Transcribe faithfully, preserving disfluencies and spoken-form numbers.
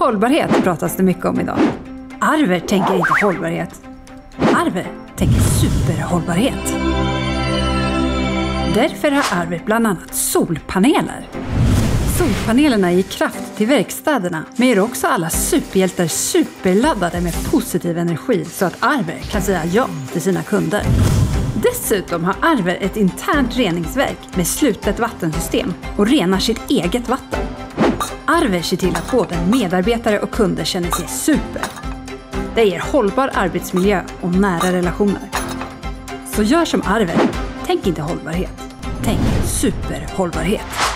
Hållbarhet pratas det mycket om idag. Arver tänker inte hållbarhet. Arver tänker superhållbarhet. Därför har Arver bland annat solpaneler. Solpanelerna ger kraft till verkstäderna, men gör också alla superhjältar superladdade med positiv energi så att Arver kan säga ja till sina kunder. Dessutom har Arver ett internt reningsverk med slutet vattensystem och renar sitt eget vatten. Arver ser till att både medarbetare och kunder känner sig super. Det ger hållbar arbetsmiljö och nära relationer. Så gör som Arver. Tänk inte hållbarhet. Tänk superhållbarhet.